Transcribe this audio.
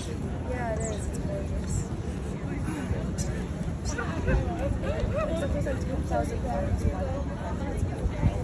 Yeah, it is. It's gorgeous. It's like 2,000 pounds.